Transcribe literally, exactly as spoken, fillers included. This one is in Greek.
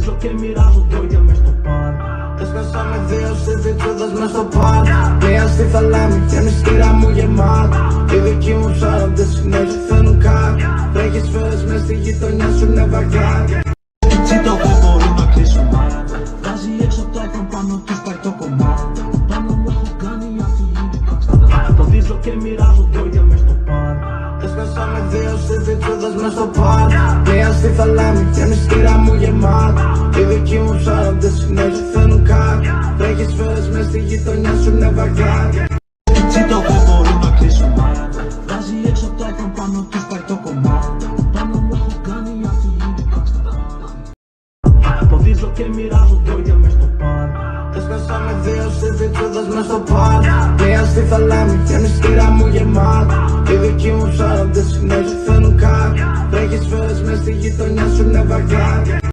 Καθοδίζω και μοιράζω λόγια μες στο πάρ. Έσκασαμε δύο συζητούδες μες στο πάρ. Μία στη θαλάμη και μυστήρα μου γεμάτα. Οι δικοί μου ψάροντες συνέχεια θέλουν κάτι. Βρέχει σφαίρες μες στη γειτονιά σου είναι βαγκάρια. Τσίτο δεν μπορούν να κλείσουν μάτα. Βάζει έξω τα έκαν πάνω τους πάει το κομμάτι. Πάνω μου έχω κάνει αφιλίνη κάξτα. Καθοδίζω και μοιράζω λόγια μες στο πάρ. Έσκασαμε δύο συζητούδες μες στο πάρ. Μία στη θαλάμη και μυστήρα μου γεμάτα. Οι δικοί μου ψάροντες συνέχεια θέλουν κάτι. Βρέχει σφαίρες μες στη γειτονιά σου είναι βαγκάρια. Τσίτο δεν μπορούν να κλείσουν μάτα. Βάζει έξω τα έκαν πάνω τους πάει το κομμάτι. Πάνω μου έχω κάνει αφιλίνη κάξτα. Καθοδίζω και μοιράζω λόγια μες στο πάρ. Έσκασαμε δύο συζητούδες μες στο πάρ. Μία στη θαλάμη και μυστήρα μου γεμάτα. Οι δικοί μου ψάροντες συνέχεια θέλουν κάτι. Βρέχει σφαίρες μες στη γειτονιά σου είναι βαγκάρια.